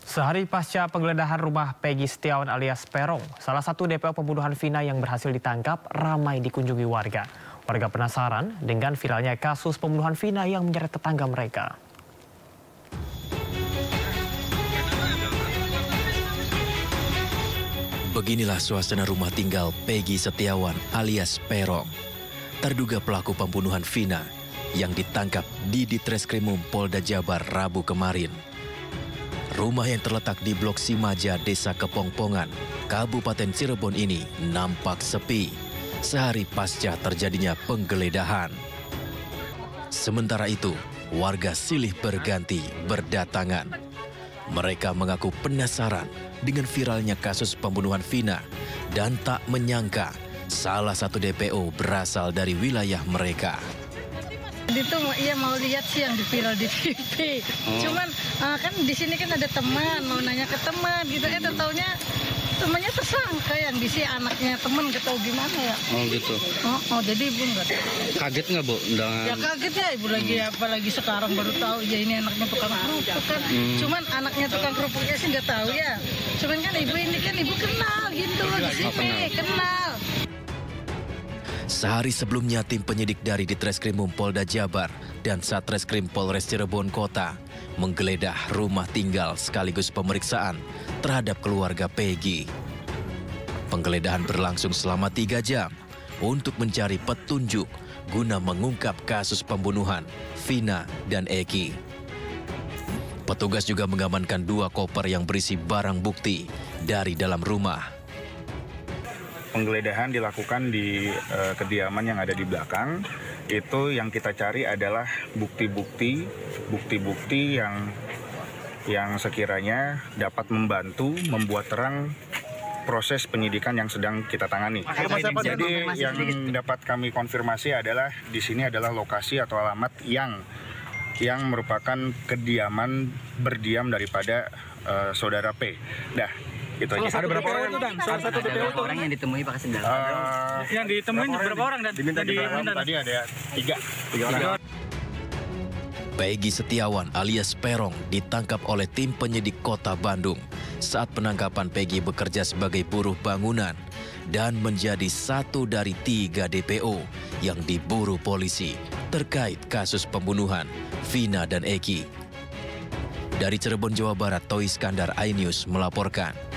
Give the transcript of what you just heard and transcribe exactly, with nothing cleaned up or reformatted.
Sehari pasca penggeledahan rumah Peggy Setiawan alias Peron, salah satu D P O pembunuhan Vina yang berhasil ditangkap ramai dikunjungi warga. Warga penasaran dengan viralnya kasus pembunuhan Vina yang menyeret tetangga mereka. Beginilah suasana rumah tinggal Peggy Setiawan alias Peron, terduga pelaku pembunuhan Vina yang ditangkap di Ditreskrimum Polda Jabar Rabu kemarin. Rumah yang terletak di Blok Simaja, Desa Kepongpongan, Kabupaten Cirebon ini nampak sepi sehari pasca terjadinya penggeledahan. Sementara itu, warga silih berganti berdatangan. Mereka mengaku penasaran dengan viralnya kasus pembunuhan Vina dan tak menyangka salah satu D P O berasal dari wilayah mereka. Itu iya mau lihat sih yang di viral di T V. Oh. Cuman uh, kan di sini kan ada teman, mau nanya ke teman gitu. Eh taunya temannya tersangka yang di sini anaknya teman, gak tahu gimana ya. Oh gitu. Oh, oh jadi ibu nggak kaget nggak Bu? Dengan... Ya kaget ya ibu lagi hmm. apalagi sekarang baru tahu ya ini anaknya tukang kerupuk kan. Hmm. Cuman anaknya tukang kerupuknya sih nggak tahu ya. Cuman kan ibu ini kan ibu kenal gitu di sini, oh, kenal. kenal. Sehari sebelumnya, tim penyidik dari Ditreskrimum Polda Jabar dan Satreskrim Polres Cirebon Kota menggeledah rumah tinggal sekaligus pemeriksaan terhadap keluarga Peggy. Penggeledahan berlangsung selama tiga jam untuk mencari petunjuk guna mengungkap kasus pembunuhan Vina dan Eki. Petugas juga mengamankan dua koper yang berisi barang bukti dari dalam rumah. Penggeledahan dilakukan di uh, kediaman yang ada di belakang. Itu yang kita cari adalah bukti-bukti, bukti-bukti yang yang sekiranya dapat membantu membuat terang proses penyidikan yang sedang kita tangani. Jadi yang dapat kami konfirmasi adalah di sini adalah lokasi atau alamat yang yang merupakan kediaman berdiam daripada uh, saudara P. Dah. Itu aja. Ada berapa orang itu, Dan? Salah satu ada berapa orang yang ditemui Pak Kasendal? Uh, yang ditemui berapa orang, Dan? Diminta diminta tadi ada tiga. Tiga orang. Peggy Setiawan alias Peron ditangkap oleh tim penyidik Kota Bandung saat penangkapan Peggy bekerja sebagai buruh bangunan dan menjadi satu dari tiga D P O yang diburu polisi terkait kasus pembunuhan Vina dan Eki. Dari Cirebon, Jawa Barat, Toy Iskandar, iNews melaporkan.